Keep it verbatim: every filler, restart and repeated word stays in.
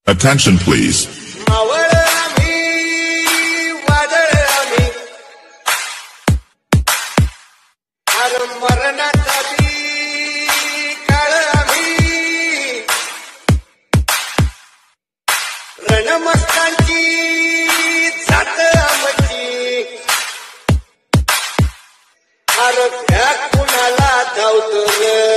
Attention please. Maval आम्ही वादळ आम्ही हर मरणाचा बी काळ आम्ही रणमस्तांची जात आमची हर त्या कुणाला धावतो रे